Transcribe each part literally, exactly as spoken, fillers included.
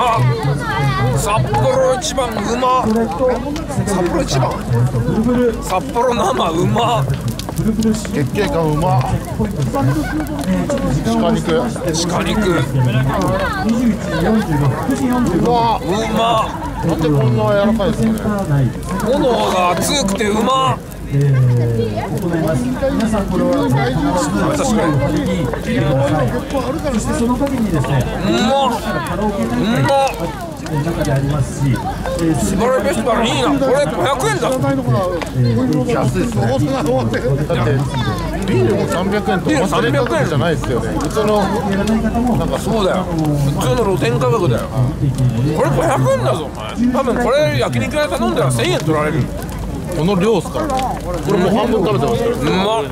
まっ。札幌一番うまっ。札幌一番札幌生うまっ。 月桂冠うまっ。鹿肉鹿肉うまっ。 うまっ。 なんでこんな柔らかいですかね。 炎が熱くてうまっ。 えー、行います。皆さんこれは必ずお礼に来てください。そしてその時にですね、 うまっカラオケうまっ。 中でありますし、 スバルフェスティバルいいな。これごひゃくえんだぞ。 安いですね。だってビールもさんびゃくえんとビールさんびゃくえん価格じゃないですよね。普通のなんかそうだよ。普通の露天価格だよ。これごひゃくえんだぞお前。多分これ焼肉屋頼んだらせんえん取られる。 この量っすから。これもう半分食べてますから。 うまっ。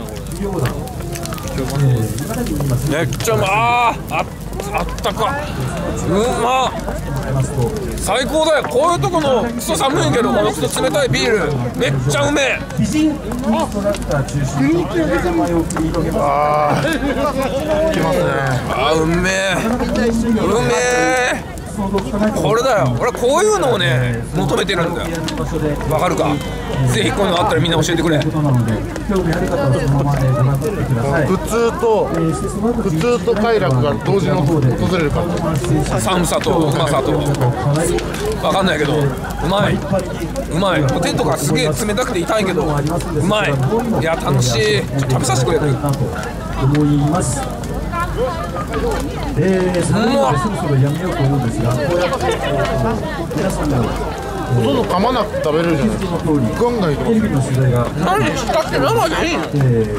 めっちゃうまっ。あーああったかうまっ。最高だよ。こういうとこのクソ寒いけどこのクソ冷たいビールめっちゃうめえ。 あーきますね。 あーうめえうめえ。これだよ。俺こういうのをね求めてるんだよ。わかるか。ぜひこういうのあったらみんな教えてくれ。 普通と普通と快楽が同時に訪れるから。 寒さとうまさとわかんないけどうまいうまい。手とかすげえ冷たくて痛いけどうまい。いや楽しい。ちょっと食べさせてくれる。 思います。えー、その中でそろそろやめようと思うんですが、こうやって皆さんのほとんど噛まなくて食べれるじゃないですか。ガンガンいきます。 テレビの取材が何したって生でいいの。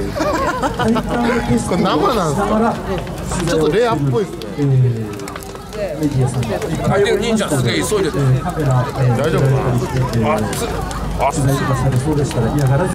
これ生なんですか。ちょっとレアっぽいですね。 メディアさんが相手の忍者すげえ急いでてカメラ大丈夫かな。 熱っ熱っ。 取材とかされそうでしたら嫌がらず